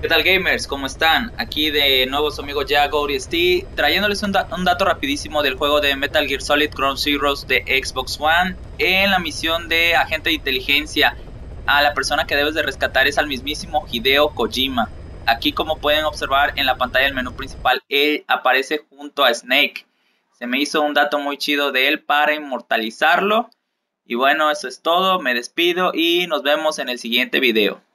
¿Qué tal, gamers? ¿Cómo están? Aquí de nuevo su amigo JagoRST, trayéndoles un dato rapidísimo del juego de Metal Gear Solid Ground Zeroes de Xbox One. En la misión de agente de inteligencia, a la persona que debes de rescatar es al mismísimo Hideo Kojima. Aquí, como pueden observar en la pantalla del menú principal, él aparece junto a Snake. Se me hizo un dato muy chido de él para inmortalizarlo. Y bueno, eso es todo, me despido y nos vemos en el siguiente video.